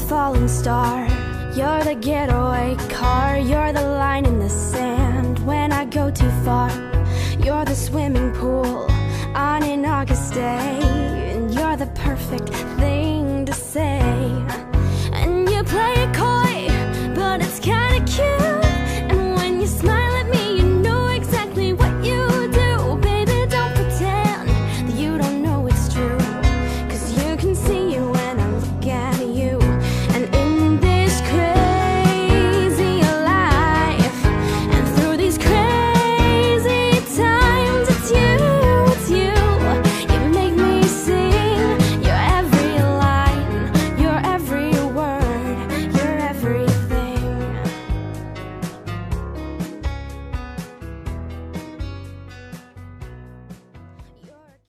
falling star. You're the getaway car. You're the line in the sand when I go too far. You're the swimming pool on an August day, and you're the perfect